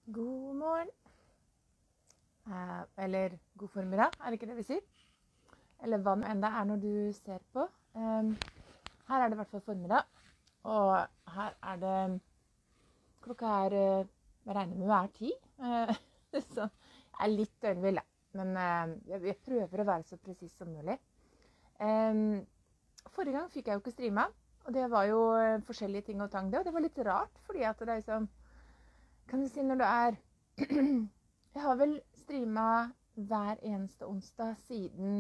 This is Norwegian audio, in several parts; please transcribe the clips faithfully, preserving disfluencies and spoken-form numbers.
God morgen. Eh, eller god formiddag, er det ikke det vi sier? Eller hva nå enn det er når du ser på. Um, her er det i hvert fall formiddag. Og her er det Klokka er eh, Jeg regner med det er ti. Eh, så jeg er litt døgnvill, da. Men eh, jeg, jeg prøver å være så presis som mulig. Um, forrige gang fikk jeg jo ikke streama. Og det var jo eh, forskjellige ting og tang det. Og det var litt rart, fordi at det er liksom Kan du si når du er Jeg har vel streama hver eneste onsdag siden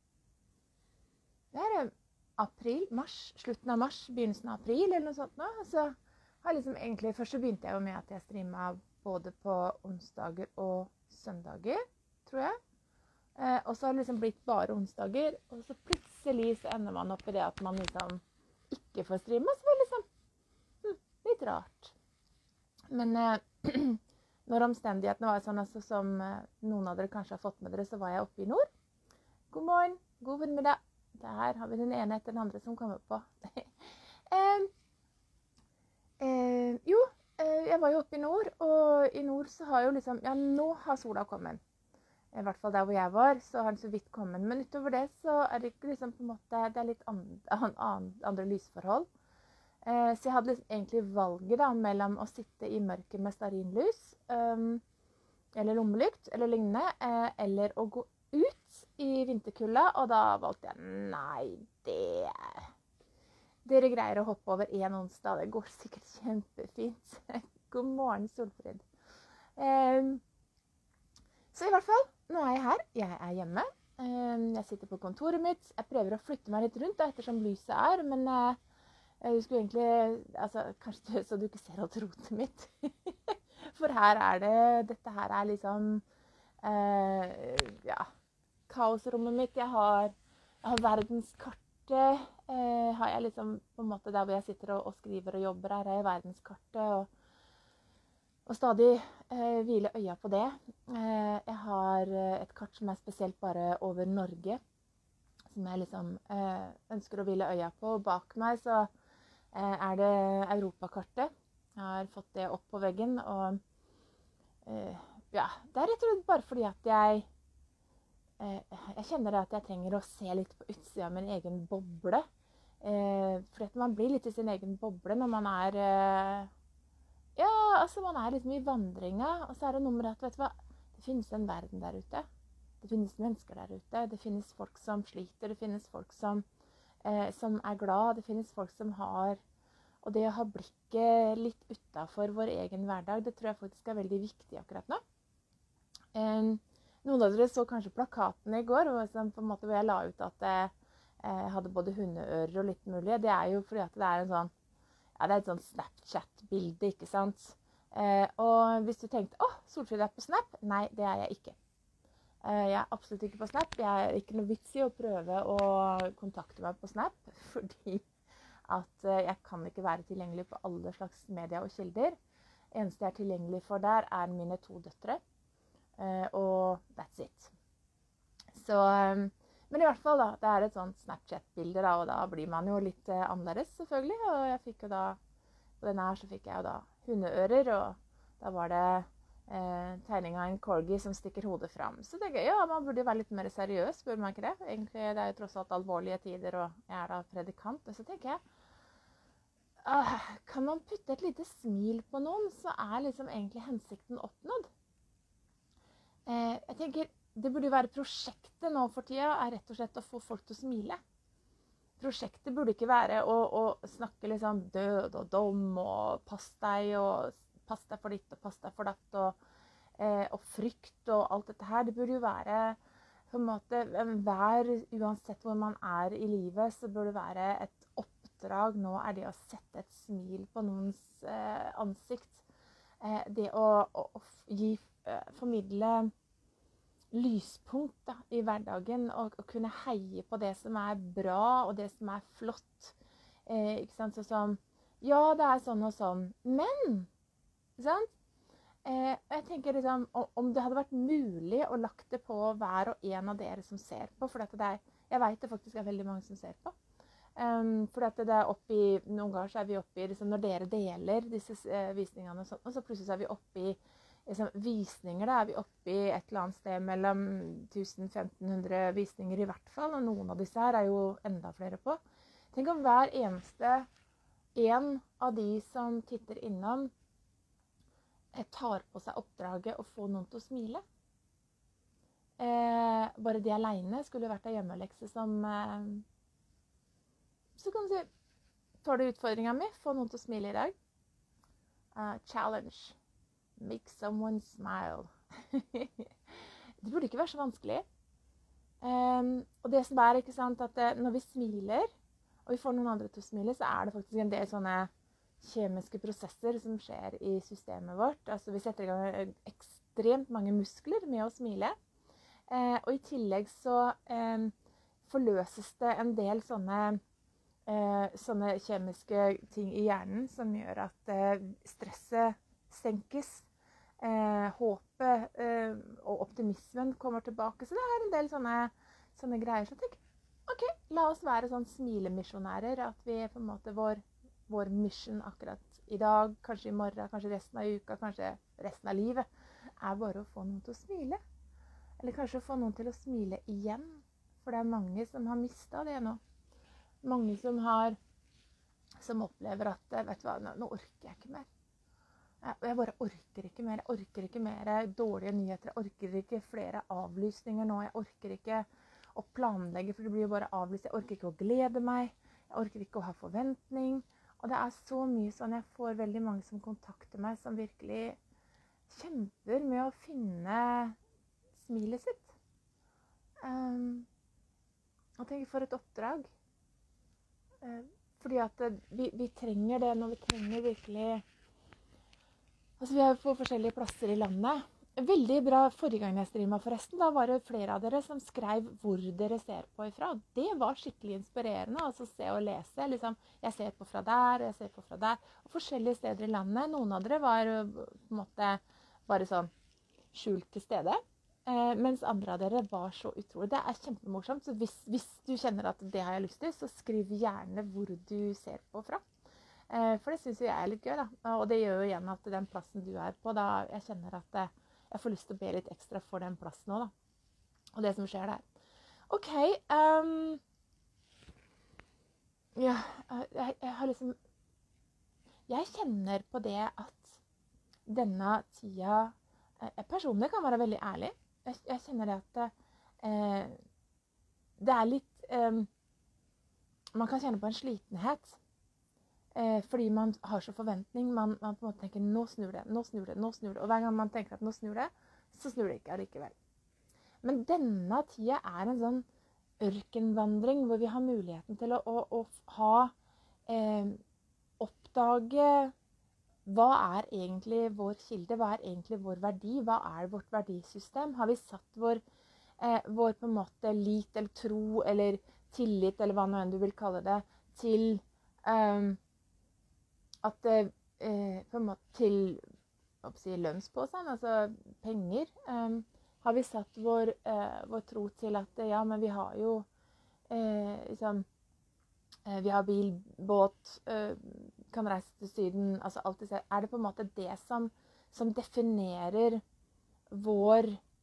det er april, mars, slutten av mars, begynnelsen av april eller noe sånt nå. Så har liksom egentlig, først så begynte jeg jo med at jeg streama både på onsdager og søndager, tror jeg. Eh, og så har det liksom blitt bare onsdager, og så plutselig så ender man opp i det at man liksom ikke får streama, så var det liksom hm, litt rart. Men eh, når omstendighetene var sånn, altså, som eh, noen av dere kanskje har fått med dere, så var jeg oppe i nord. God morgen, god formiddag. Der har vi den ene etter den andre som kommer på. eh, eh, jo, eh, jeg var jo oppe i nord, og i nord så har jo liksom, ja, nå har sola kommet. I hvert fall der hvor jeg var, så har den så vidt kommet. Men utover det så er det ikke liksom på en måte, det er litt andre, andre lysforhold. Eh, så jeg hadde liksom egentlig valget da, mellom å sitte i mørket med stearinlys, um, eller lommelykt, eller lignende, eh, eller å gå ut i vinterkulda, og da valgte jeg, nei, det Dere greier å hoppe over en onsdag, det går sikkert kjempefint. God morgen, Solfrid. Eh, så i hvert fall, nå er jeg her, jeg er hjemme. Eh, jeg sitter på kontoret mitt, jeg prøver å flytte meg litt rundt da, ettersom lyset er, men eh, jeg skulle egentlig, altså, kanskje så du ikke ser alt rotet mitt. For her er det, dette her er liksom, eh, ja, kaosrommet mitt. Jeg har, jeg har verdenskartet, eh, har jeg liksom, på en måte der hvor jeg sitter og, og skriver og jobber, her er jeg verdenskartet, og, og stadig eh, hvile øya på det. Eh, jeg har et kart som er spesielt bare over Norge, som jeg liksom eh, ønsker å hvile øya på, og bak meg så er det Europakartet. Jeg har fått det opp på veggen, og uh, ja, det er rett og slett bare fordi at jeg uh, jeg kjenner at jeg trenger å se litt på utsida av min egen boble. Uh, fordi at man blir litt i sin egen boble når man er uh, ja, altså man er liksom i vandringa, og så er det noe med at, vet du hva, det finnes en verden der ute. Det finnes mennesker der ute. Det finnes folk som sliter, det finnes folk som Eh, som er glad, det finnes folk som har, og det å ha blikket litt utenfor vår egen hverdag, det tror jeg faktisk er veldig viktig akkurat nå. Eh, noen av dere så kanskje plakatene i går, hvor, som, på en måte, hvor jeg la ut at eh, jeg hadde både hundeører og litt mulig. Det er jo fordi at det er en sånn, ja, det er et sånn Snapchat-bilde, ikke sant? Eh, og hvis du tenkte, åh, Solfrid er på Snap? Nei, det er jeg ikke. Jeg er absolutt ikke på Snap. Jeg er ikke noe vits i å prøve å kontakte meg på Snap, fordi at jeg kan ikke være tilgjengelig på alle slags media og kilder. Eneste jeg er tilgjengelig for der er mine to døtre, og that's it. Så, men i hvert fall da, det er et sånt Snapchat-bilde da, og da blir man jo litt annerledes selvfølgelig, og jeg fikk jo da, på denne her så fikk jeg jo da hundeører, og da var det Eh, tegning av en corgi som stikker hodet fram. Så det er gøy, ja, man burde være litt mer seriøs, burde man ikke det? Egentlig, det er jo tross alt alvorlige tider, og jeg er da predikant, og så tenker jeg, uh, kan man putte et lite smil på noen, så er liksom egentlig hensikten oppnådd. Eh, jeg tenker, det burde jo være prosjektet nå for tida, er rett og slett å få folk til å smile. Prosjektet burde ikke være å, å snakke liksom død og dom, og pass deg, og pass deg for ditt og pass deg for datt, og, eh, og frykt og alt dette her. Det burde jo være, på en måte, hver, uansett hvor man er i livet, så burde det være et oppdrag. Nå er det å sette et smil på noens eh, ansikt. Eh, det å, å, å gi, eh, formidle lyspunkt da, i hverdagen, og, og kunne heie på det som er bra, og det som er flott. Eh, ikke sant? Så som, ja, det er sånn og sånn, men sant? Eh, jeg tenker liksom, om det hadde vært mulig å lagt det på hver og en av dere som ser på, for det er, jeg vet det faktisk er veldig mange som ser på. Um, for det er oppi, noen ganger så er vi oppe i, liksom, når dere deler disse uh, visningene og sånt, og så plutselig så er vi oppe i liksom, visninger, da er vi oppe i et eller annet sted mellom tusen til femten hundre visninger i hvert fall, og noen av disse her er jo enda flere på. Tenk om hver eneste en av de som titter innom tar på seg oppdraget å få noen til å smile. Eh, bare de alene skulle vært en hjemmelekse som eh, så kan du si, tar du utfordringen min, få noen til å smile i dag. Uh, challenge. Make someone smile. Det burde ikke være så vanskelig. Um, og det som er, ikke sant, at det, når vi smiler, og vi får noen andre til å smile, så er det faktisk en del sånne kjemiske prosesser som skjer i systemet vårt. Altså vi setter i gang ekstremt mange muskler med å smile. Uh, og i tillegg så um, forløses det en del sånne Eh, sånne kjemiske ting i hjernen som gjør at eh, stresset senkes, eh, håpet eh, og optimismen kommer tilbake. Så det er en del sånne, sånne greier. Så tenk, ok, la oss være sånn smilemisjonærer, at vi på en måte vår, vår mission akkurat i dag, kanskje i morgen, kanskje resten av uka, kanskje resten av livet, er bare å få noen til å smile. Eller kanskje få noen til å smile igjen, for det er mange som har mistet det nå. Mange som har, som opplever at, vet du hva, nå, nå orker jeg ikke mer. Jeg, jeg bare orker ikke mer. Jeg orker ikke mer dårlige nyheter. Jeg orker ikke flere avlysninger nå. Jeg orker ikke å planlegge, for det blir jo bare avlyst. Jeg orker ikke å glede meg. Jeg orker ikke å ha forventning. Og det er så mye sånn, jeg får veldig mange som kontakter meg, som virkelig kjemper med å finne smilet sitt. Um, og tenker for et oppdrag. Fordi at vi, vi trenger det når vi trenger virkelig. Altså vi er på forskjellige plasser i landet. Veldig bra forrige gang jeg streamet forresten. Da var det flere av dere som skrev hvor dere ser på ifra. Det var skikkelig inspirerende. Altså se og lese. Liksom, jeg ser på fra der, jeg ser på fra der. Og forskjellige steder i landet. Noen av dere var på en måte bare sånn skjult til stede. Eh, mens andre av dere var så utrolig. Det er kjempemorsomt, så hvis, hvis du kjenner at det har jeg lyst til, så skriv gjerne hvor du ser på fra. Eh, for det synes jeg er litt gøy, da. Og det gjør jo igjen at den plassen du er på, da jeg kjenner at eh, jeg får lyst til å be litt ekstra for den plassen også, da. Og det som skjer der. Ok. Um, ja, jeg, jeg har liksom... Jeg kjenner på det at denne tida... Jeg personlig kan være veldig ærlig. Jeg, jeg kjenner det at eh, det er litt eh, man kan kjenne på en slitenhet eh, fordi man har så forventning, man, man på en måte tenker nå snur det, nå snur det, nå snur det, og hver gang man tenker at nå snur det, så snur det ikke allikevel. Men denne tida er en sånn ørkenvandring hvor vi har muligheten til å, å, å ha eh, oppdage hva er egentlig vår kilde? Hva er egentlig vår verdi? Hva er vårt verdisystem? Har vi satt vår, eh, vår på en måte lit eller tro eller tillit, eller hva nå enn du vil kalle det, til um, at eh, på en måte til si, lønnsposen, altså penger. Um, har vi satt vår, eh, vår tro til at ja, men vi har jo eh, liksom vi har bil, båt, kan reise til Syden, altså alt det. Er det på en måte det som, som definerer vår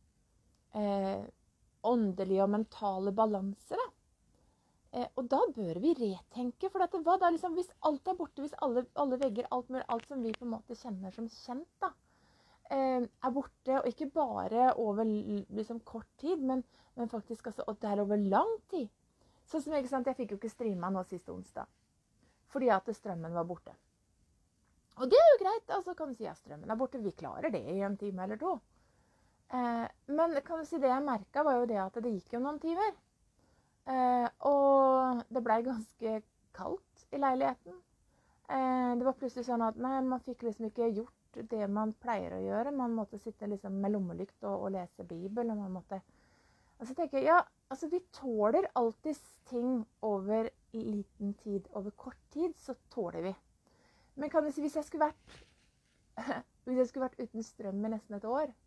eh, åndelige og mentale balanse, da? Eh, og da bør vi retenke, for dette, hva da liksom, hvis alt er borte, hvis alle, alle vegger, alt, mulig, alt som vi på en måte kjenner som kjent, da, eh, er borte, og ikke bare over liksom, kort tid, men, men faktisk altså, og det er over lang tid. Sånn som ikke sant, jeg fikk jo ikke streama nå siste onsdag, fordi at strømmen var borte. Og det er jo greit, altså kan du si at strømmen er borte, vi klarer det i en time eller to. Eh, men kan du si det jeg merket var jo det at det gikk jo noen timer. Eh, og det ble ganske kaldt i leiligheten. Eh, det var plutselig sånn at nei, man fikk liksom ikke gjort det man pleier å gjøre. Man måtte sitte liksom med lommelykt og, og lese Bibel, og man måtte... Altså jeg tenker, ja, altså vi tåler alltid ting over liten tid, over kort tid, så tåler vi. Men kan du si, hvis jeg skulle vært, hvis jeg skulle vært uten strøm i nesten et år,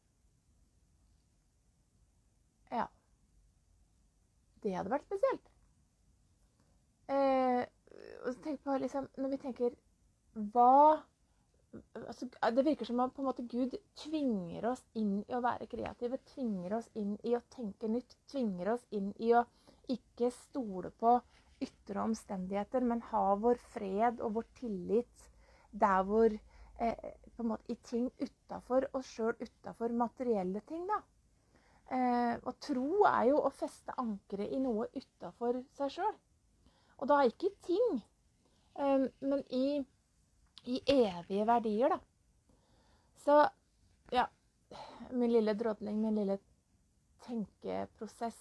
ja, det hadde vært spesielt. Eh, og så tenk på, liksom, når vi tenker, hva, altså, det virker som at på en måte Gud tvinger oss inn i å være kreative, tvinger oss inn i å tenke nytt, tvinger oss inn i å ikke stole på ytre omstendigheter, men ha vår fred og vår tillit der hvor eh, på en måte i ting utenfor oss selv, utenfor materielle ting da. Eh, og tro er jo å feste ankeret i noe utenfor seg selv. Og da ikke i ting, eh, men i i evige verdier da. Så, ja, min lille drodling, min lille tenkeprosess.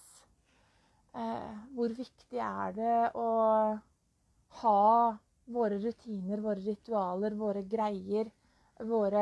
Eh, hvor viktig er det å ha våre rutiner, våre ritualer, våre greier, våre,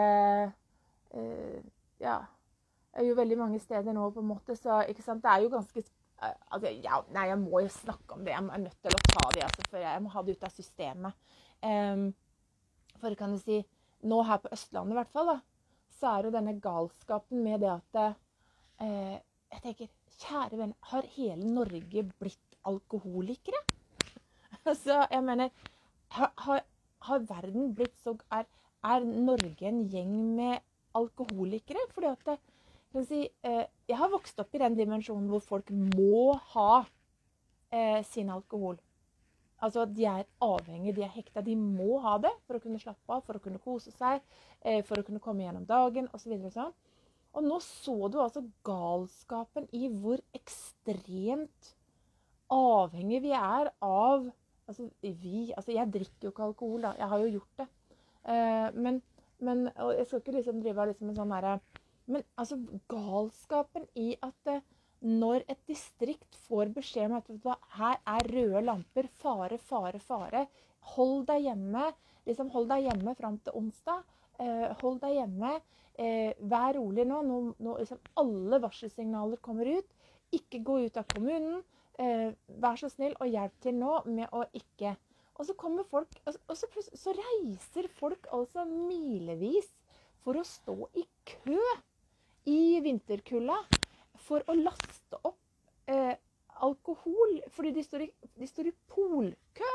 eh, ja, det er jo veldig mange steder nå på en måte, så, ikke sant, det er jo ganske, eh, altså, ja, nei, jeg må jo snakke om det, jeg er nødt til å ta det, altså, for jeg må ha det ut av systemet. Eh, For kan du si, nå her på Østlandet i hvert fall, da, så er jo denne galskapen med det at, eh, jeg tenker, kjære venner, har hele Norge blitt alkoholikere? Altså, jeg mener, har, har, har verden blitt så, er, er Norge en gjeng med alkoholikere? Fordi at, kan du si, eh, jeg har vokst opp i den dimensjonen hvor folk må ha eh, sin alkohol. Altså, de er avhengige, de er hekta, de må ha det for å kunne slappe av, for å kunne kose seg, eh, for å kunne komme gjennom dagen, og så videre og sånn. Og nå så du altså galskapen i hvor ekstremt avhengige vi er av, altså vi, altså jeg drikker jo ikke alkohol da, jeg har jo gjort det. Eh, men, men, og jeg skal ikke liksom drive liksom en sånn her, men altså galskapen i at eh, når et distrikt får beskjed om at her er røde lamper, fare, fare, fare, hold deg hjemme, liksom hold deg hjemme frem til onsdag, eh, hold deg hjemme, eh, vær rolig nå, nå, nå liksom alle varselsignaler kommer ut, ikke gå ut av kommunen, eh, vær så snill og hjelp til nå med å ikke. Og så kommer folk, og så, så reiser folk altså milevis for å stå i kø i vinterkulda, for å laste opp eh, alkohol, fordi de står i, de står i polkø.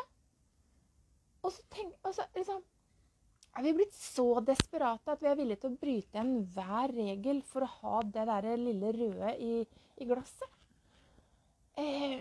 Og så tenk, altså, liksom, er vi blitt så desperate at vi er villige til å bryte en hver regel for å ha det der lille røde i, i glasset. Eh,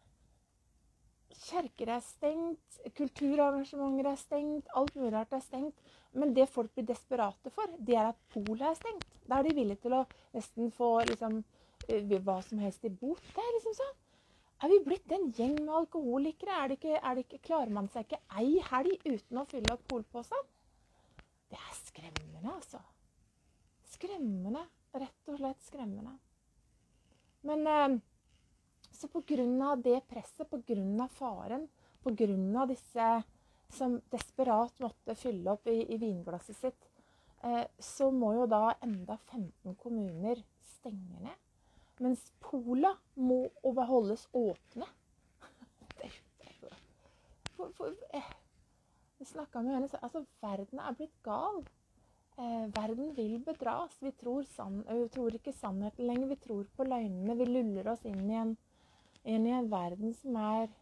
kjerker er stengt, kulturarrangementer er stengt, alt mulig rart er stengt. Men det folk blir desperate for, det er at polet er stengt. Da er de villige til å nesten få liksom, hva som helst i bot. Det er liksom sånn. Er vi blitt en gjeng med alkoholikere? Er det ikke, er det ikke, klarer man seg ikke ei helg uten å fylle opp polposen? Det er skremmende, altså. Skremmende. Rett og slett skremmende. Men eh, så på grunn av det presset, på grunn av faren, på grunn av disse som desperat måtte fylle opp i, i vinglasset sitt, eh, så må jo da enda femten kommuner stenge ned. Mens pola må overholdes åpne. Det, det, for, for, eh, vi snakket med henne, altså verden er blitt gal. Eh, verden vil bedras. Vi tror, sann, vi tror ikke sannheten lenger, vi tror på løgnene. Vi luller oss inn i en, inn i en verden som er...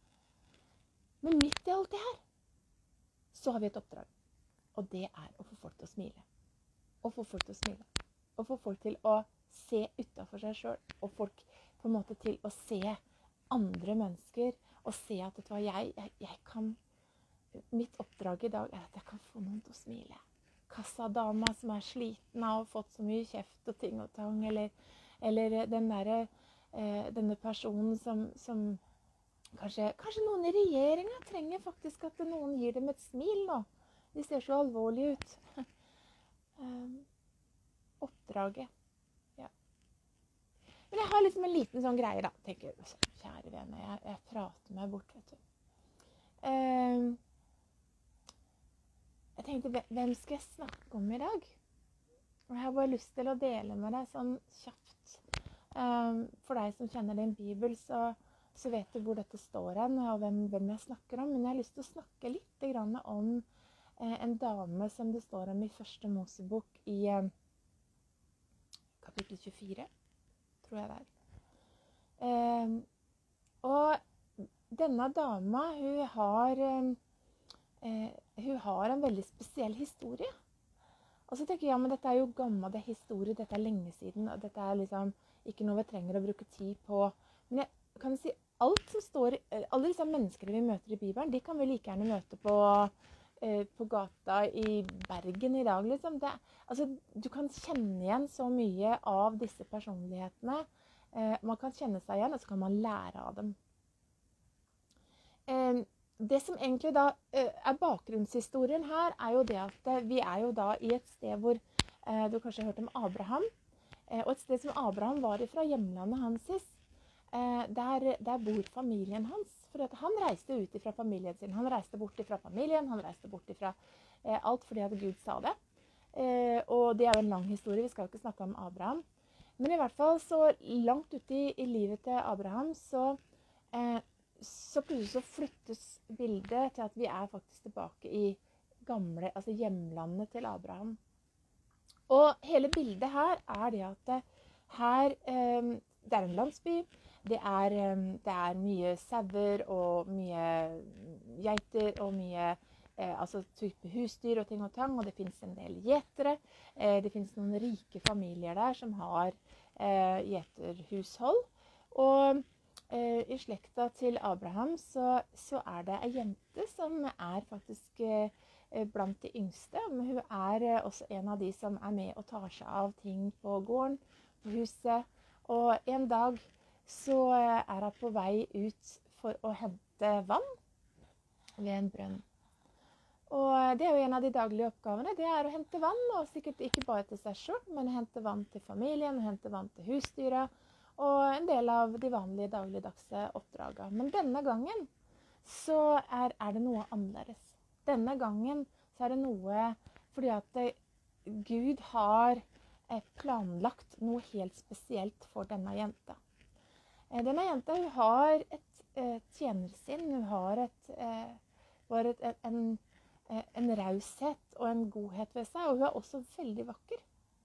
Men midt i alt det her, så har vi et oppdrag. Og det er å få folk til å smile. Å få folk til å smile. Å få folk til å se utenfor seg selv, og folk på en måte til å se andre mennesker, og se at vet du hva, jeg, jeg, jeg kan, mitt oppdrag i dag er at jeg kan få noen til å smile. Kassadama som er sliten av å ha fått så mye kjeft og ting og tang, eller, eller den der, eh, denne personen som, som kanskje, kanskje noen i regjeringen trenger faktisk at noen gir dem et smil nå. De ser så alvorlige ut. um, oppdraget. Men jeg har liksom en liten sånn greie da. Tenker, kjære vene, jeg, jeg prater meg bort, vet du. Uh, jeg tenkte, hvem skal jeg snakke om i dag? Og jeg har bare lyst til å dele med deg sånn kjapt. Uh, for deg som kjenner din bibel, så, så vet du hvor dette står hen, og hvem, hvem jeg snakker om. Men jeg har lyst til å snakke litt grann om uh, en dame som det står om i første Mosebok i uh, kapittel tjuefire. Tror jeg det er. Eh, og denne dama, hun har, eh, hun har en veldig spesiell historie. Og så tenker jeg, ja, men dette er jo gammel det er historie, dette er lenge siden, og dette er liksom ikke noe vi trenger å bruke tid på. Men jeg kan si, alt som står, alle disse menneskene vi møter i Bibelen, de kan vi like gjerne møte på, eh, på gata i Bergen i dag, liksom. Det, altså, du kan kjenne igjen så mye av disse personlighetene. Eh, man kan kjenne seg igjen, og så kan man lære av dem. Eh, Det som egentlig da uh, er bakgrunnshistorien her, er jo det at uh, vi er jo da i et sted hvor uh, du kanskje har hørt om Abraham, uh, og et sted som Abraham var ifra hjemlandet hans, uh, der, der bor familien hans, for at han reiste ut ifra familien sin, han reiste bort ifra familien, han reiste bort ifra uh, alt fordi at Gud sa det, uh, og det er jo en lang historie, vi skal jo ikke snakke om Abraham, men i hvert fall så langt ute i, i livet til Abraham, så uh, så plutselig så flyttes bildet til at vi er faktisk tilbake i gamle, altså hjemlandet til Abraham. Og hele bildet her er det at det, her, eh, det er en landsby, det er, eh, det er mye sauer og mye geiter og mye eh, altså type husdyr og ting og tang, og det finnes en del gjetere. Eh, det finnes noen rike familier der som har eh, gjeterhushold, og Uh, i slekta til Abraham så, så er det en jente som er faktisk uh, blant de yngste. Men hun er uh, også en av de som er med og tar seg av ting på gården, på huset. Og en dag så uh, er hun på vei ut for å hente vann ved en brønn. Og uh, det er jo en av de daglige oppgavene. Det er å hente vann, og sikkert ikke bare til seg selv, men hente vann til familien, hente vann til husdyra, og en del av de vanlige dagligdagse oppdragene. Men denne gangen så er, er det noe annerledes. Denne gangen så er det noe fordi at det, Gud har eh, planlagt noe helt spesielt for denne jenta. Eh, denne jenta hun har et eh, tjenersinn, hun har et, eh, bare et, et, en, eh, en raushet og en godhet ved seg, og hun er også veldig vakker.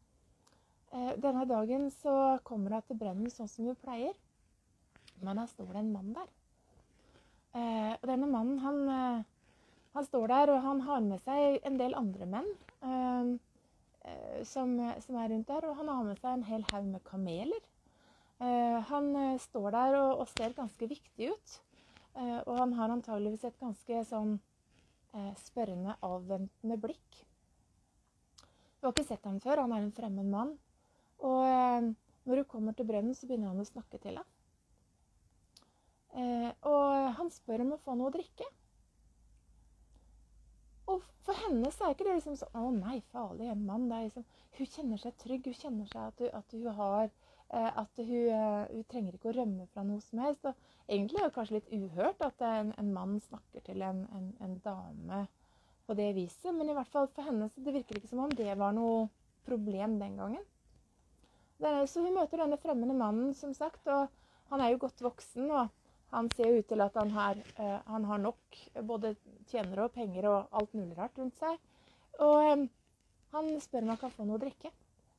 Denne dagen så kommer hun til brønnen sånn som hun pleier, men da står det en mann der. Eh, og denne mannen, han, han står der, og han har med seg en del andre menn eh, som, som er rundt der, og han har med seg en hel haug med kameler. Eh, han står der og, og ser ganske viktig ut, eh, og han har antageligvis et ganske sånn eh, spørrende, avventende blikk. Du har ikke sett ham før, han er en fremmed mann. Og eh, når hun kommer til brønnen, så begynner han å snakke til henne. Eh, og han spør om å få noe å drikke. Og for henne så er ikke det liksom sånn, å nei, farlig, en mann. Det er liksom, hun kjenner seg trygg, hun kjenner seg at hun, at hun har, eh, at hun, eh, hun trenger ikke å rømme fra noe som helst. Og egentlig er det kanskje litt uhørt at en, en mann snakker til en, en, en dame på det viset. Men i hvert fall for henne så det virker ikke som om det var noe problem den gangen. Så hun møter denne fremmede mannen, som sagt, og han er jo godt voksen, og han ser jo ut til at han har, uh, han har nok både tjenere og penger og alt mulig rart rundt seg. Og um, han spør om han kan få noe å drikke.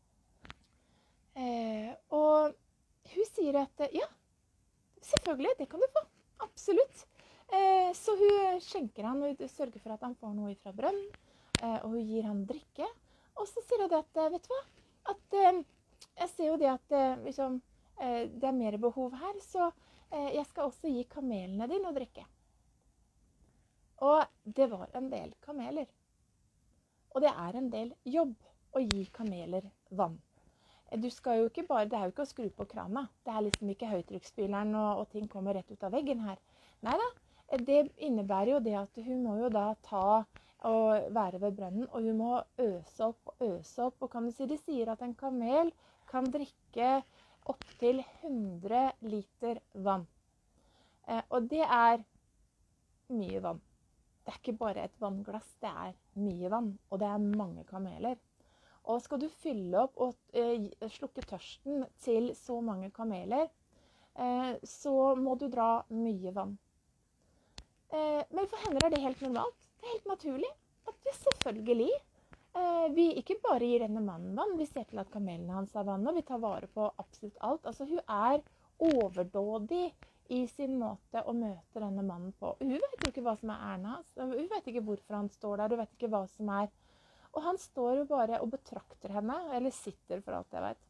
Uh, og hun sier at ja, selvfølgelig, det kan du få. Absolutt. Uh, så hun skjenker han og sørger for at han får noe fra brønn, uh, og hun gir han drikke. Og så sier hun at, vet du hva, at uh, jeg ser jo det at uh, liksom, uh, det er mer behov her, så uh, jeg skal også gi kamelene dine å drikke. Og det var en del kameler. Og det er en del jobb å gi kameler vann. Du skal jo ikke bare, det er jo ikke å skru på krana. Det er liksom ikke høytrykksspyleren og, og ting kommer rett ut av veggen her. Neida, det innebærer jo det at hun må jo da ta og være ved brønnen, og hun må øse opp og øse opp. Og kan du si, de sier at en kamel kan drikke opp til hundre liter vann. Eh, og det er mye vann. Det er ikke bare et vannglass, det er mye vann, og det er mange kameler. Og skal du fylle opp og eh, slukke tørsten til så mange kameler, eh, så må du dra mye vann. Eh, men for henne er det helt normalt. Det er helt naturlig at vi selvfølgelig, eh, vi ikke bare gir denne mannen vann, vi ser til at kamelene hans har vann, og vi tar vare på absolutt alt. Altså hun er overdådig i sin måte å møte denne mannen på. Hun vet jo ikke hva som er ærene hans. Hun vet ikke hvorfor han står der. Hun vet ikke hva som er. Og han står jo bare og betrakter henne, eller sitter for alt jeg vet.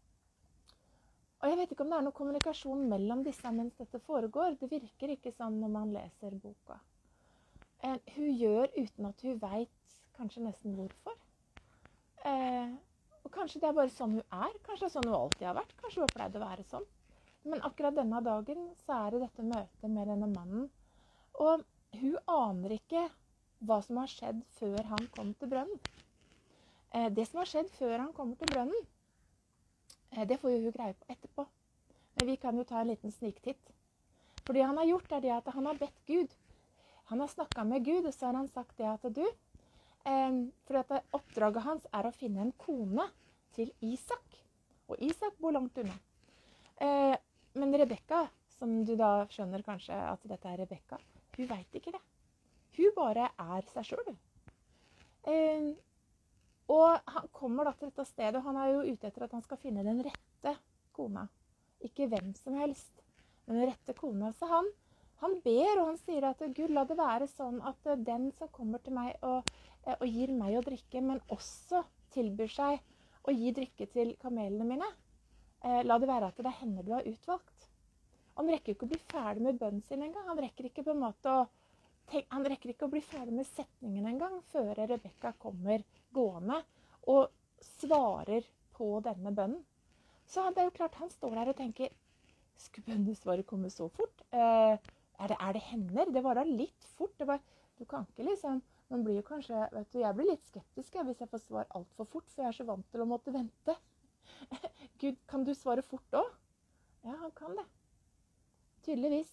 Og jeg vet ikke om det er noe kommunikasjon mellom disse mens dette foregår. Det virker ikke sånn når man leser boka. Eh, hun gjør uten at hun vet kanskje nesten hvorfor. Eh, og kanskje det er bare sånn hun er. Kanskje det er sånn hun alltid har vært. Kanskje hun har pleid å være sånn. Men akkurat denne dagen så er det dette møtet med denne mannen. Og hun aner ikke hva som har skjedd før han kom til brønnen. Eh, det som har skjedd før han kommer til brønnen, eh, det får jo hun greie på etterpå. Men vi kan jo ta en liten sniktitt. For det han har gjort er det at han har bedt Gud. Han har snakket med Gud, og så har han sagt det at du, eh, for at oppdraget hans er å finne en kone til Isak. Og Isak bor langt unna. Eh, Men Rebekka, som du da skjønner kanskje at dette er Rebekka, hun vet ikke det. Hun bare er seg selv. Eh, og han kommer da til dette stedet, og han er jo ute etter at han skal finne den rette kona. Ikke hvem som helst, men den rette kona. Så han, han ber, og han sier at Gud, la det være sånn at den som kommer til meg og, og gir meg å drikke, men også tilbyr seg å gi drikke til kamelene mine, la det være at det er henne du har utvalgt. Han rekker ikke å bli ferdig med bønnen sin en gang. Han rekker ikke på en måte å, tenk, han rekker ikke å bli ferdig med setningen en gang før Rebekka kommer gående og svarer på denne bønnen. Så det er jo klart han står der og tenker, skulle bønnesvaret komme så fort? Eh, er, det, er det henne? Det var da litt fort. Det var, du kan ikke liksom, man blir jo kanskje, vet du, jeg blir litt skeptisk hvis jeg får svar alt for fort, for jeg er så vant til å måtte vente. Gud, kan du svare fort da? Ja, han kan det. Tydeligvis.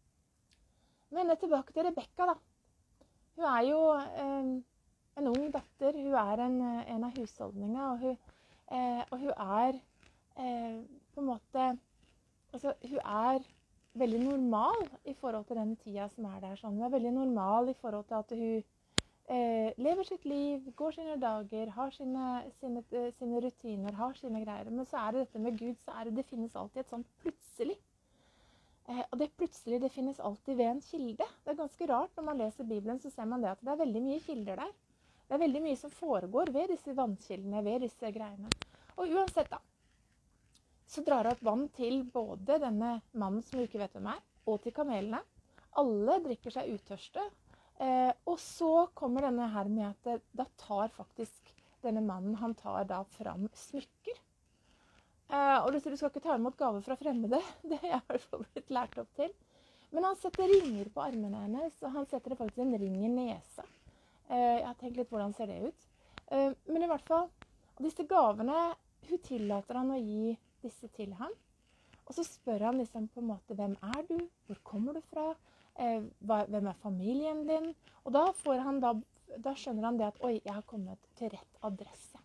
Men tilbake til Rebekka da. Hun er jo eh, en ung datter. Hun er en, en av husholdningene, og hun, eh, og hun er eh, på en måte, altså hun er veldig normal i forhold til den tida som er der. Sånn. Hun er veldig normal i forhold til at hun Eh, lever sitt liv, går sine dager, har sine, sine, sine rutiner, har sine greier. Men så er det dette med Gud, så er det, det finnes alltid et sånt plutselig. Eh, og det plutselig, det finnes alltid ved en kilde. Det er ganske rart når man leser Bibelen, så ser man det at det er veldig mye kilder der. Det er veldig mye som foregår ved disse vannkildene, ved disse greiene. Og uansett da, så drar det opp vann til både denne mannen som ikke vet hvem er, og til kamelene. Alle drikker seg utørste. Eh, og så kommer denne her med at det, da tar faktisk denne mannen, han tar da fram smykker. Eh, og du sier du skal ikke ta imot gaver fra fremmede, det har jeg i hvert fall blitt lært opp til. Men han setter ringer på armene hennes, og han setter faktisk en ring i nesa. Eh, jeg har tenkt litt hvordan ser det ut. Eh, men i hvert fall, disse gavene, hun tillater han å gi disse til ham. Og så spør han liksom på en måte, hvem er du? Hvor kommer du fra? Eh, hva, hvem er familien din? Og da, får han da, da skjønner han det at, oi, jeg har kommet til rett adresse.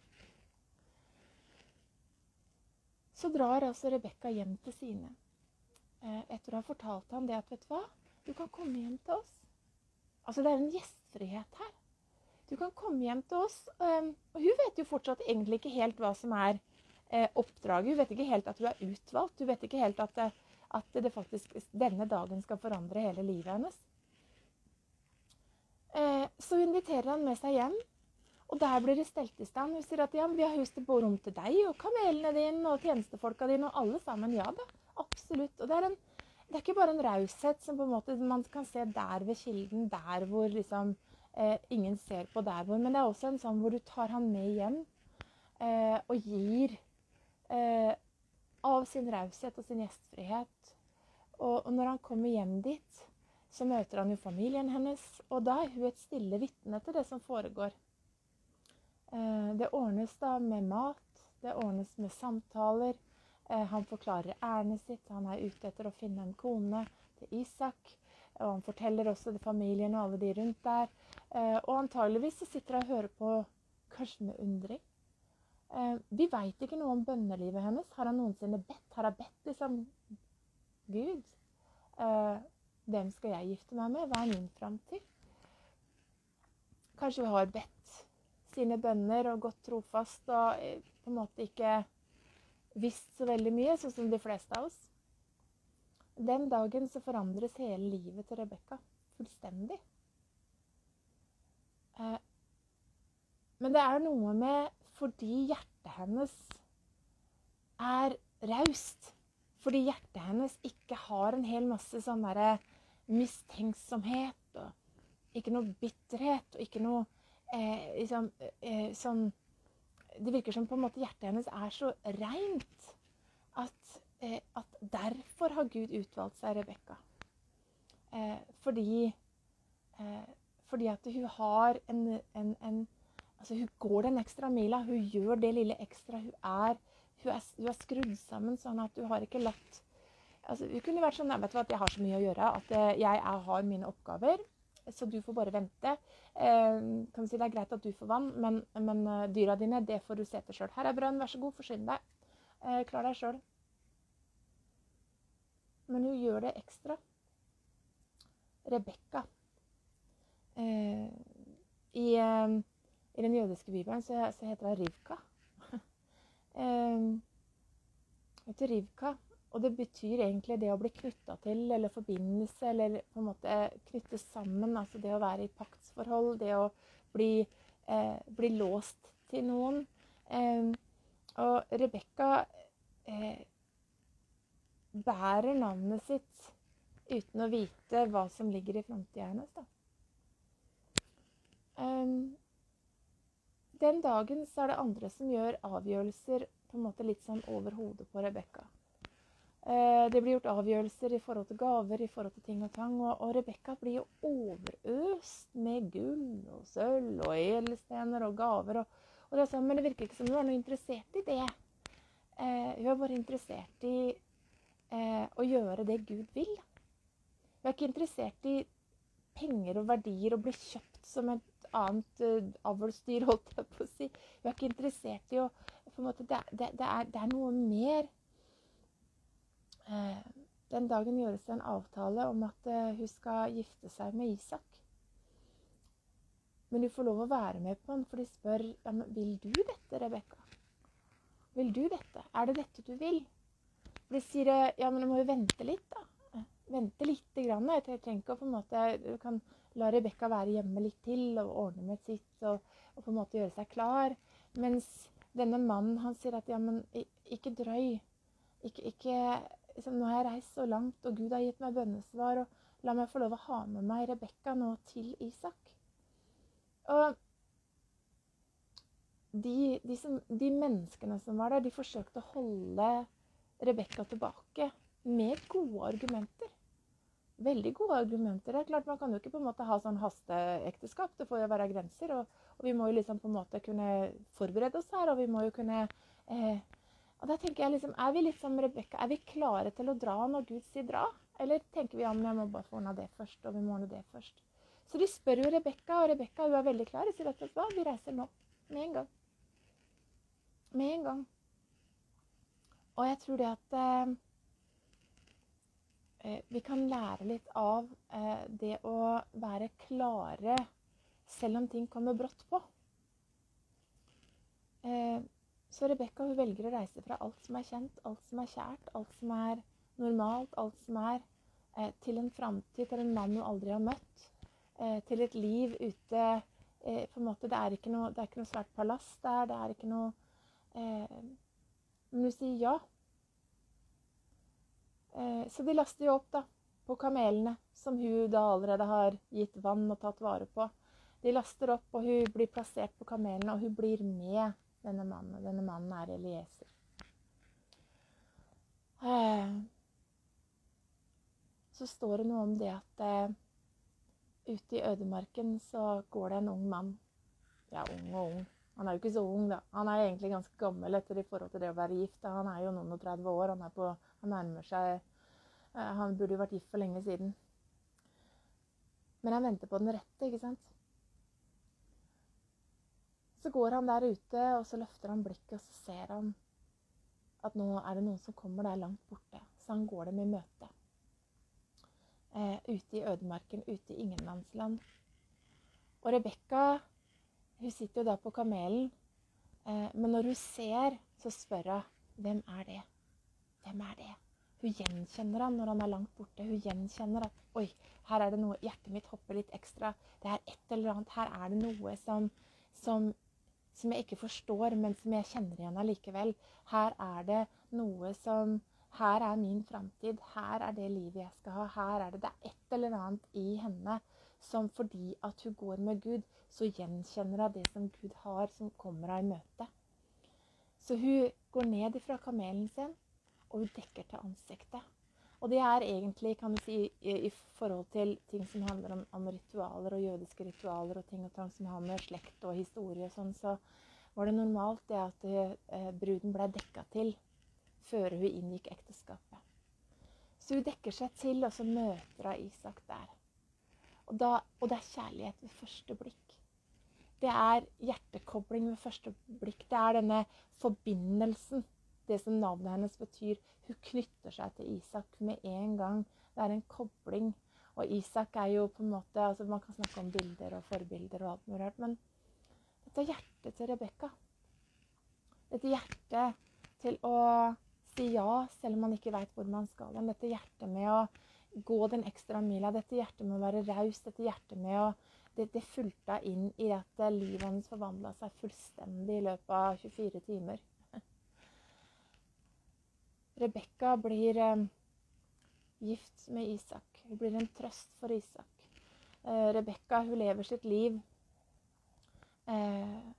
Så drar altså Rebekka hjem til sine. Eh, etter å ha fortalt ham det at, vet du hva? Du kan komme hjem til oss. Altså det er en gjestfrihet her. Du kan komme hjem til oss. Eh, og hun vet jo fortsatt egentlig ikke helt hva som er eh, oppdraget. Hun vet ikke helt at hun er utvalgt. Hun vet ikke helt at det, at det faktisk denne dagen skal forandre hele livet hennes. Eh, så inviterer han med seg hjem, og der blir det stelt i stand. Hun sier at ja, vi har hus til både rom til deg, og kamelene dine, og tjenestefolka dine, og alle sammen. Ja da, absolutt. Og det er, en, det er ikke bare en raushet som på en måte man kan se der ved kilden, der hvor liksom eh, ingen ser på der hvor, men det er også en sånn hvor du tar han med hjem, eh, og gir eh, av sin raushet og sin gjestfrihet. Og, og når han kommer hjem dit, så møter han jo familien hennes, og da er hun et stille vitne til det som foregår. Eh, det ordnes da med mat, det ordnes med samtaler, eh, han forklarer ærenet sitt, han er ute etter å finne en kone til Isak, og han forteller også til familien og alle de rundt der, eh, og antageligvis så sitter han og hører på, kanskje med undring. Eh, vi vet ikke noe om bønnelivet hennes. Har han noensinne bedt? Har han bedt liksom, Gud, eh, hvem skal jeg gifte meg med? Hva er min fremtid? Kanskje hun har bedt sine bønner og gått trofast og eh, på en måte ikke visst så veldig mye, sånn som de fleste av oss. den dagen så forandres hele livet til Rebekka. Fullstendig. Eh, men det er noe med fordi hjertet hennes er raust. Fordi hjertet hennes ikke har en hel masse sånn der mistenksomhet, og ikke noe bitterhet, og ikke noe eh, liksom, eh, sånn. Det virker som på en måte hjertet hennes er så rent at, eh, at derfor har Gud utvalgt seg Rebekka. Eh, fordi, eh, fordi at hun har en, en, en altså hun går den ekstra mila, hun gjør det lille ekstra, hun er Hun er, hun er skrudd sammen sånn at du har ikke latt altså, Hun kunne vært sånn, vet du hva, at jeg har så mye å gjøre, at jeg er, har mine oppgaver, så du får bare vente. Eh, kan vi si det er greit at du får vann, men, men dyra dine, det får du se til selv. Her er brønn, vær så god, forsyn deg. Eh, klar deg selv. Men hun gjør det ekstra. Rebekka. Eh, i, eh, I den jødiske bibelen så, så heter det Rivka. Um, heter Rivka, og det betyr egentlig det å bli knyttet til, eller forbindelse, eller på en måte knyttes sammen, altså det å være i paktsforhold, det å bli, eh, bli låst til noen. Um, og Rebekka eh, bærer navnet sitt uten å vite hva som ligger i fremtiden hennes, da. Um, Den dagen så er det andre som gjør avgjørelser på en måte litt sånn over hodet på Rebekka. Eh, det blir gjort avgjørelser i forhold til gaver, i forhold til ting og tang, og, og Rebekka blir jo overøst med gull og sølv og edelstener og gaver. Og, og det er sånn, men det virker ikke som hun er noe interessert i det. Eh, hun er bare interessert i eh, å gjøre det Gud vil. Hun er ikke interessert i penger og verdier og bli kjøpt som et annet uh, avlsdyr, holdt jeg på å si. Vi er ikke interessert i å på en måte, det, det, det, er, det er noe mer. Eh, den dagen gjøres det en avtale om at uh, hun skal gifte seg med Isak. Men du får lov å være med på den, for de spør, ja, men vil du dette, Rebekka? Vil du dette? Er det dette du vil? For de sier, ja, men du må jo vente litt da. Vente litt grann. Jeg trenger ikke å på en måte, du kan la Rebekka være hjemme litt til og ordne med sitt og, og på en måte gjøre seg klar. Mens denne mannen, han sier at ja, men ikke drøy. Ikke, ikke, liksom, nå har jeg reist så langt, og Gud har gitt meg bønnesvar, og la meg få lov å ha med meg Rebekka nå til Isak. Og de, de, som, de menneskene som var der, de forsøkte å holde Rebekka tilbake med gode argumenter. Veldig gode argumenter. Det er klart, man kan jo ikke på en måte ha sånn hasteekteskap. Det får jo være grenser, og, og vi må jo liksom på en måte kunne forberede oss her, og vi må jo kunne... Eh, og da tenker jeg liksom, er vi litt som Rebekka, er vi klare til å dra når Gud sier dra? Eller tenker vi, ja, men jeg må bare få ordne det først, og vi må ordne det først. Så de spør jo Rebekka, og Rebekka, hun er veldig klar. De sier at, hva, vi reiser nå, med en gang. Med en gang. Og jeg tror det at... Eh, Vi kan lære litt av eh, det å være klare selv om ting kommer brått på. Eh, så Rebekka, hun velger å reise fra alt som er kjent, alt som er kjært, alt som er normalt, alt som er eh, til en fremtid, til en mann hun aldri har møtt, eh, til et liv ute, eh, på en måte, det er ikke noe, det er ikke noe svært palass der, det er ikke noe, eh, men hun sier ja. Så de laster jo opp da, på kamelene, som hun da allerede har gitt vann og tatt vare på. De laster opp, og hun blir plassert på kamelene, og hun blir med denne mannen. Denne mannen er Eliezer. Så står det noe om det at eh, ute i ødemarken så går det en ung mann. Ja, ung og ung. Han er jo ikke så ung da. Han er egentlig ganske gammel etter i forhold til det å være gift. Han er jo noen og tretti år. Han, er på, han nærmer seg... Uh, han burde jo vært gift for lenge siden. Men han venter på den rette, ikke sant? Så går han der ute, og så løfter han blikket, og så ser han at nå er det noen som kommer der langt borte. Så han går dem i møte. Uh, ute i ødemarken, ute i ingenlandsland. Og Rebekka, hun sitter jo da på kamelen, uh, men når hun ser, så spør hun, hvem er det? Hvem er det? Hun gjenkjenner han når han er langt borte. Hun gjenkjenner at, oi, her er det noe, hjertet mitt hopper litt ekstra. Det er et eller annet, her er det noe som, som, som jeg ikke forstår, men som jeg kjenner igjen allikevel. Her er det noe som, her er min fremtid, her er det livet jeg skal ha, her er det, det er et eller annet i henne, som fordi at hun går med Gud, så gjenkjenner hun det som Gud har, som kommer av i møte. Så hun går ned fra kamelen sin, og hun dekker til ansiktet. Og det er egentlig, kan du si, i, i forhold til ting som handler om, om ritualer og jødiske ritualer og ting og ting som har med slekt og historie og sånn, så var det normalt det at eh, bruden ble dekket til før hun inngikk ekteskapet. Så hun dekker seg til, og så møter hun Isak der. Og, da, og det er kjærlighet ved første blikk. Det er hjertekobling ved første blikk. Det er denne forbindelsen, det som navnet hennes betyr. Hun knytter seg til Isak med en gang. Det er en kobling. Og Isak er jo på en måte, altså man kan snakke om bilder og forbilder og alt mulig rart, men dette er hjertet til Rebekka. Dette hjertet til å si ja, selv om man ikke vet hvor man skal. Dette hjertet med å gå den ekstra mila, dette hjertet med å være raus, dette hjertet med å, det, det fulgte inn i at livet hennes forvandlet seg fullstendig i løpet av tjuefire timer. Rebekka blir eh, gift med Isak. Hun blir en trøst for Isak. Eh, Rebekka, hun lever sitt liv eh,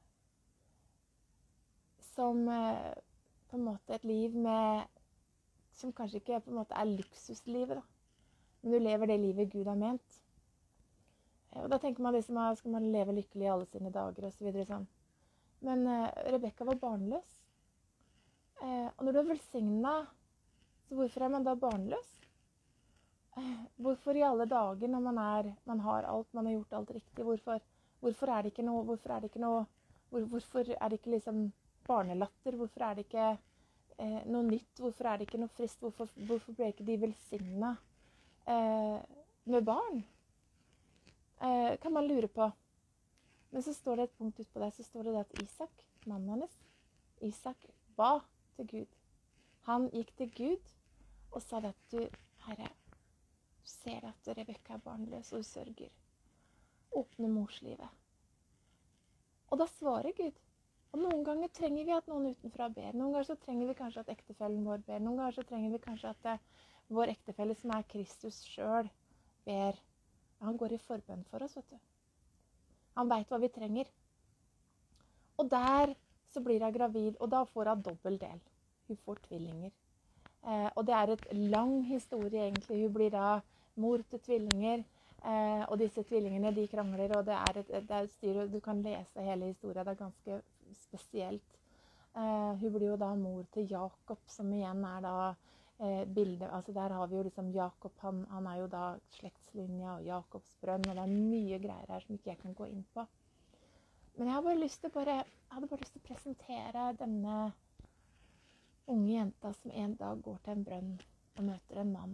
som eh, på en måte et liv med, som kanskje ikke på en måte er luksuslivet, da. Men du lever det livet Gud har ment. Eh, og da tenker man liksom, skal man leve lykkelig i alle sine dager og så videre sånn. Men eh, Rebekka var barnløs. Eh, og når du er velsignet, så hvorfor er man da barnløs? Eh, hvorfor i alle dager når man, er, man har alt, man har gjort alt riktig, hvorfor, hvorfor er det ikke noe, hvorfor er det ikke noe, hvor, hvorfor er det ikke liksom barnelatter, hvorfor er det ikke eh, noe nytt, hvorfor er det ikke noe frist, hvorfor, hvorfor ble ikke de velsignet eh, med barn? Eh, kan man lure på. Men så står det et punkt ut på det, så står det, det at Isak, mannen hennes, Isak ba til Gud. Han gikk til Gud og sa at du, Herre, du ser at Rebekka er barnløs og sørger. Åpne morslivet. Og da svarer Gud. Og noen ganger trenger vi at noen utenfra ber. Noen ganger så trenger vi kanskje at ektefellen vår ber. Noen ganger så trenger vi kanskje at det, vår ektefelle, som er Kristus selv, ber. Han går i forbønn for oss, vet du. Han vet hva vi trenger. Og der så blir hun gravid, og da får hun dobbel del. Hun får tvillinger. Eh, og det er et lang historie egentlig. Hun blir da mor til tvillinger, eh, og disse tvillingene de krangler, og det er et, det er et styr, du kan lese hele historien, det er ganske spesielt. Eh, hun blir jo da mor til Jakob, som igjen er da eh, bildet, altså der har vi jo liksom Jakob, han, han er jo da slektslinja og Jakobs brønn, og det er mye greier her som ikke jeg kan gå inn på. Men jeg har bare lyst til bare, jeg hadde bare lyst til å presentere denne unge jenta som en dag går til en brønn og møter en mann.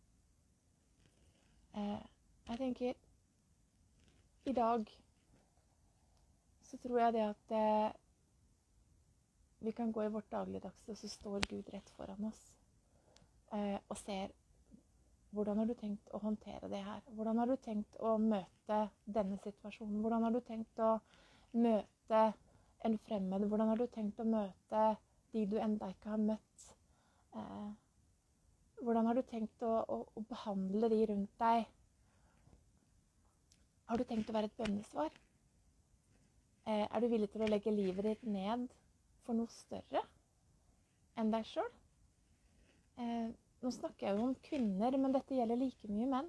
Eh, jeg tenker, i dag så tror jeg det at eh, vi kan gå i vårt dagligdags, og så står Gud rett foran oss eh, og ser, hvordan har du tenkt å håndtere det her? Hvordan har du tenkt å møte denne situasjonen? Hvordan har du tenkt å møte en fremmed? Hvordan har du tenkt å møte de du enda ikke har møtt? Eh, hvordan har du tenkt å, å, å behandle de rundt deg? Har du tenkt å være et bønnesvar? Eh, er du villig til å legge livet ditt ned for noe større enn deg selv? Eh, nå snakker jeg jo om kvinner, men dette gjelder like mye menn.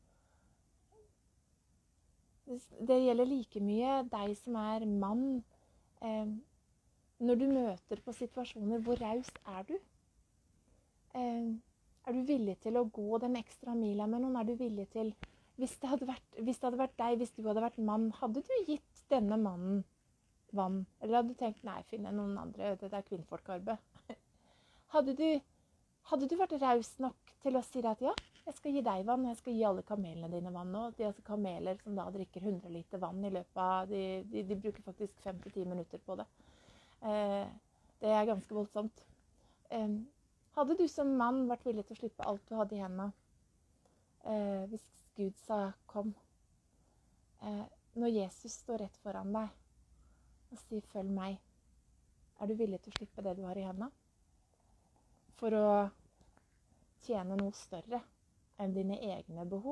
Det, det gjelder like mye deg som er mann. Eh, Når du møter på situasjoner, hvor raust er du? Eh, er du villig til å gå den ekstra mila med noen? Er du villig til, hvis det hadde vært, hvis det hadde vært deg, hvis du hadde vært mann, hadde du gitt denne mannen vann? Eller hadde du tenkt, nei, finne noen andre, det er kvinnfolkarbeid. Hadde du, hadde du vært raus nok til å si at ja, jeg skal gi deg vann, jeg skal gi alle kamelene dine vann nå. De er altså kameler som da drikker hundre liter vann i løpet av, de, de, de bruker faktisk fem til ti minutter på det. Eh, det er ganske voldsomt. Eh, Hadde du som mann vært villig til å slippe alt du hadde i hendene, eh, hvis Gud sa kom? Eh, når Jesus står rett foran deg og sier følg meg, er du villig til å slippe det du har i hendene? For å tjene noe større enn dine egne behov?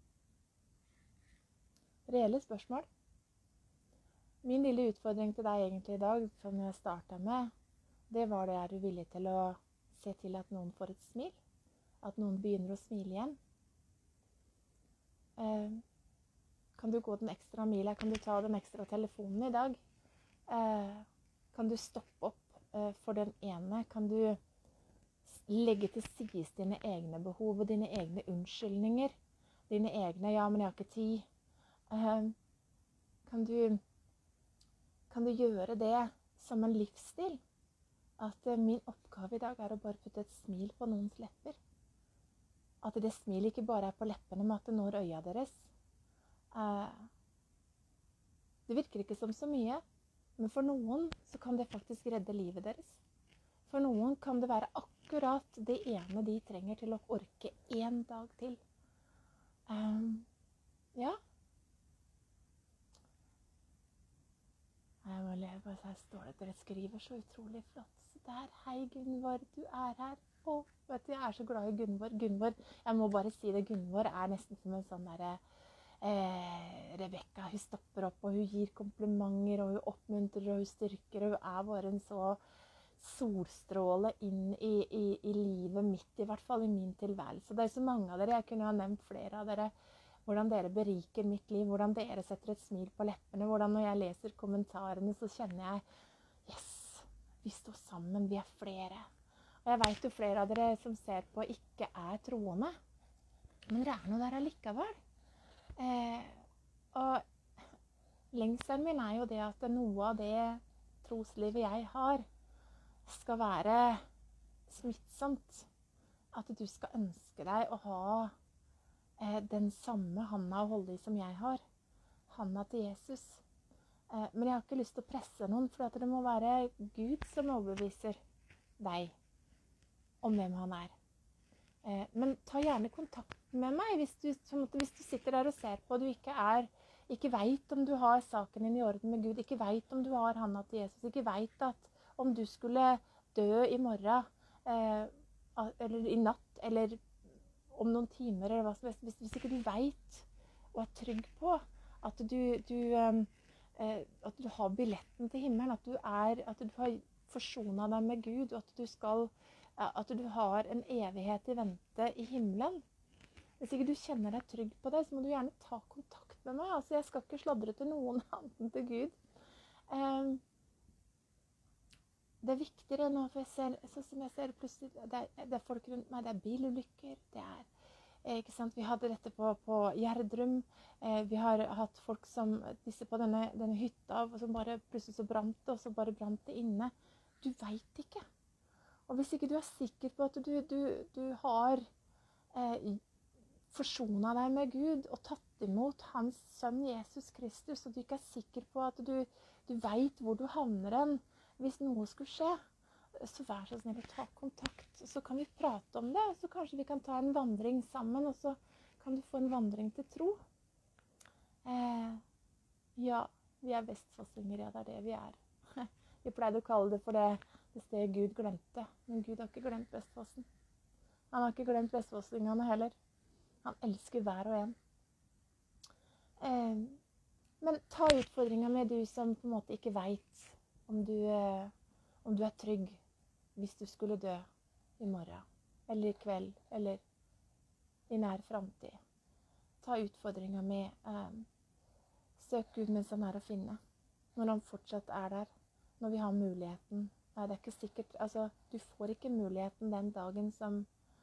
Reelle spørsmål. Min lille utfordring til deg egentlig i dag, som jeg startet med, det var det, er du villig til å se til at noen får et smil? At noen begynner å smile igjen? Eh, kan du gå den ekstra mila? Kan du ta den ekstra telefonen i dag? Eh, kan du stoppe opp eh, for den ene? Kan du legge til sides dine egne behov og dine egne unnskyldninger? Dine egne, ja, men jeg har ikke tid. Eh, kan du, kan du gjøre det som en livsstil? At eh, min oppgave i dag er å bare putte et smil på noens lepper. At det smilet ikke bare er på leppene, men at det når øya deres. Eh, det virker ikke som så mye, men for noen så kan det faktisk redde livet deres. For noen kan det være akkurat det ene de trenger til å orke en dag til. Um, ja. Jeg må leve på, her står det, dere skriver så utrolig flott. Så der, hei Gunvor, du er her. Å, vet du, jeg er så glad i Gunvor. Gunvor, jeg må bare si det, Gunvor er nesten som en sånn der, eh, Rebecca. Hun stopper opp, og hun gir komplimenter, og hun oppmuntrer, og hun styrker, og hun er bare en så solstråle inn i, i, i livet mitt, i hvert fall i min tilværelse. Det er så mange av dere, jeg kunne ha nevnt flere av dere, hvordan dere beriker mitt liv, hvordan dere setter et smil på leppene, hvordan når jeg leser kommentarene så kjenner jeg, yes, vi står sammen, vi er flere. Og jeg vet jo flere av dere som ser på ikke er troende, men det er noe der allikevel. Eh, og lengselen min er jo det at noe av det troslivet jeg har, skal være smittsomt. At du skal ønske deg å ha eh, den samme handa å holde i som jeg har. Handa til Jesus. Eh, men jeg har ikke lyst til å presse noen, for det må være Gud som overbeviser deg om hvem han er. Eh, men ta gjerne kontakt med meg hvis du, hvis du sitter der og ser på og du ikke er, ikke vet om du har saken din i orden med Gud, ikke vet om du har handa til Jesus, ikke vet at om du skulle dø i morgen, eh, eller i natt, eller om noen timer, eller hva som helst, hvis, hvis ikke du vet og er trygg på at du, du, eh, at du har billetten til himmelen, at du, er, at du har forsonet deg med Gud, og at du, skal, at du har en evighet i vente i himmelen. Hvis ikke du kjenner deg trygg på det, så må du gjerne ta kontakt med meg. Altså, jeg skal ikke sladre til noen annen til Gud. Eh, Det er viktigere nå, for jeg ser, sånn som jeg ser plutselig, det er, det er folk rundt meg, det er bilulykker, det er, ikke sant, vi hadde dette på, på Gjerdrum, eh, vi har hatt folk som, disse på denne, denne hytta, som bare plutselig så brant det, og så bare brant det inne. Du vet ikke. Og hvis ikke du er sikker på at du, du, du har eh, forsonet deg med Gud, og tatt imot hans sønn Jesus Kristus, og du ikke er sikker på at du, du vet hvor du havner hen, hvis noe skulle skje, så vær så snill å ta kontakt. Så kan vi prate om det, og så kanskje vi kan ta en vandring sammen, og så kan du få en vandring til tro. Eh, ja, vi er vestfossinger, ja, det er det vi er. Vi pleide å kalle det for det, det stedet Gud glemte, men Gud har ikke glemt Vestfossen. Han har ikke glemt vestfossingene heller. Han elsker hver og en. Eh, men ta utfordringen med du som på en måte ikke vet Om du, om du er trygg hvis du skulle dø i morgen, eller i kveld, eller i nær fremtid. Ta utfordringen med eh, søk Gud mens han er å finne. Når han fortsatt er der, når vi har muligheten. Nei, det er ikke sikkert, altså, du får ikke muligheten den dagen som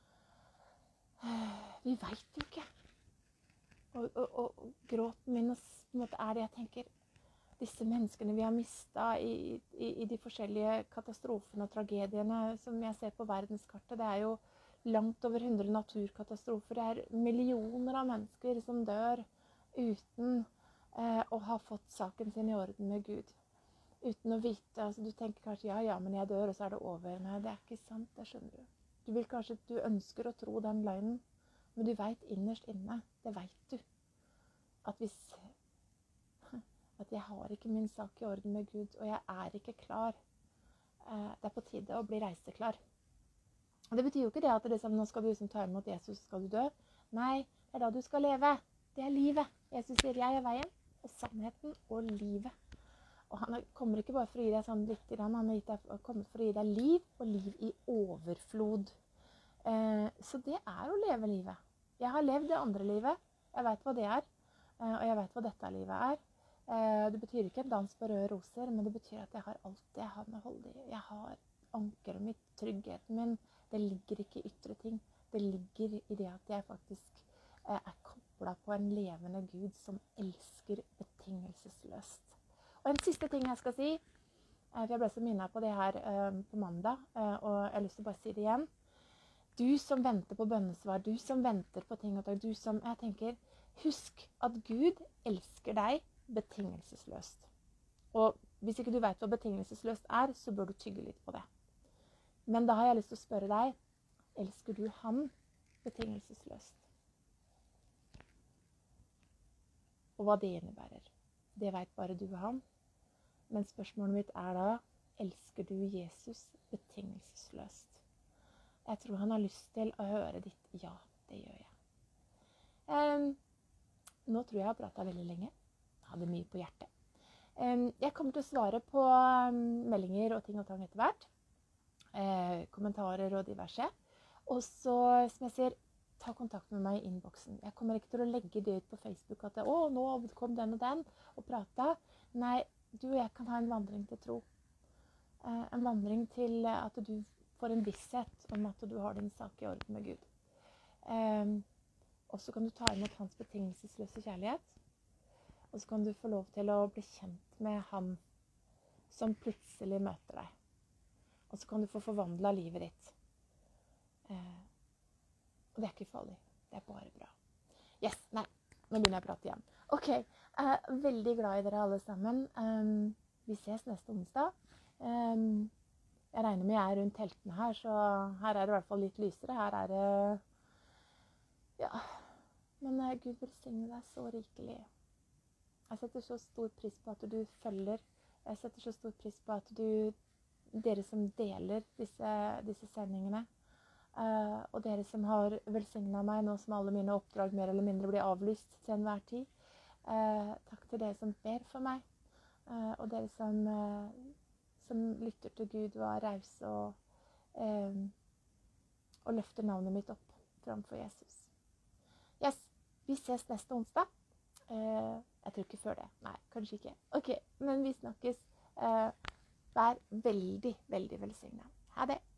eh, vi vet jo ikke. Og, og, og, og gråten min og, på en måte, er det jeg tenker, disse menneskene vi har mistet i, i, i de forskjellige katastrofene og tragediene som jeg ser på verdenskartet. Det er jo langt over hundre naturkatastrofer. Det er millioner av mennesker som dør uten eh, å ha fått saken sin i orden med Gud. Uten å vite, altså du tenker kanskje, ja, ja, men jeg dør, og så er det over. Nei, det er ikke sant, det skjønner du. Du vil kanskje, du ønsker å tro den løgnen, men du vet innerst inne, det vet du, at hvis, at jeg har ikke min sak i orden med Gud, og jeg er ikke klar. Det er på tide å bli reiseklar. Og det betyr jo ikke det at det liksom, nå skal du liksom ta imot Jesus, skal du dø. Nei, det er da du skal leve. Det er livet. Jesus sier, jeg er veien, og sannheten, og livet. Og han kommer ikke bare for å gi deg sånn litt, han har gitt deg, kommet for å gi deg liv, og liv i overflod. Eh, så det er å leve livet. Jeg har levd det andre livet. Jeg vet hva det er, eh, og jeg vet hva dette livet er. Eh, det betyr ikke en dans på røde roser, men det betyr at jeg har alt det jeg har med hold i. Jeg har ankeret mitt, tryggheten min. Det ligger ikke i ytre ting. Det ligger i det at jeg faktisk eh, er koblet på en levende Gud som elsker betingelsesløst. Og en siste ting jeg skal si, eh, for jeg ble så minnet på det her eh, på mandag, eh, og jeg har lyst til å bare si det igjen. Du som venter på bønnesvar, du som venter på ting og tak, du som, jeg tenker, husk at Gud elsker deg betingelsesløst. Og hvis ikke du vet hva betingelsesløst er, så bør du tygge litt på det. Men da har jeg lyst til å spørre deg, elsker du han betingelsesløst? Og hva det innebærer. Det vet bare du og han. Men spørsmålet mitt er da, elsker du Jesus betingelsesløst? Jeg tror han har lyst til å høre ditt ja, det gjør jeg. Um, nå tror jeg jeg har pratet veldig lenge. Jeg hadde mye på hjertet. Um, jeg kommer til å svare på um, meldinger og ting og tang etter hvert. Eh, kommentarer og diverse. Og så, som jeg sier, ta kontakt med meg i innboksen. Jeg kommer ikke til å legge det ut på Facebook at å, nå kom den og den og prate. Nei, du og jeg kan ha en vandring til tro. Eh, en vandring til at du får en visshet om at du har din sak i orden med Gud. Eh, og så kan du ta imot hans betingelsesløse kjærlighet. Og så kan du få lov til å bli kjent med han som plutselig møter deg. Og så kan du få forvandlet livet ditt. Eh, og det er ikke farlig. Det er bare bra. Yes, nei, nå begynner jeg å prate igjen. Ok, jeg er veldig glad i dere alle sammen. Um, vi ses neste onsdag. Um, jeg regner med jeg er rundt teltene her, så her er det i hvert fall litt lysere. Her er det, ja, men uh, Gud velsigne deg så rikelig. Jeg setter så stor pris på at du følger. Jeg setter så stor pris på at du dere som deler disse, disse sendingene, uh, og dere som har velsignet meg nå som alle mine oppdrag mer eller mindre blir avlyst til enhver tid. Uh, takk til dere som ber for meg, uh, og dere som, uh, som lytter til Gud og er rause og, uh, og løfter navnet mitt opp framfor Jesus. Yes, vi ses neste onsdag. Uh, jeg tror ikke før det. Nei, kanskje ikke. Ok, men vi snakkes. Uh, Vær veldig, veldig velsignet. Ha det!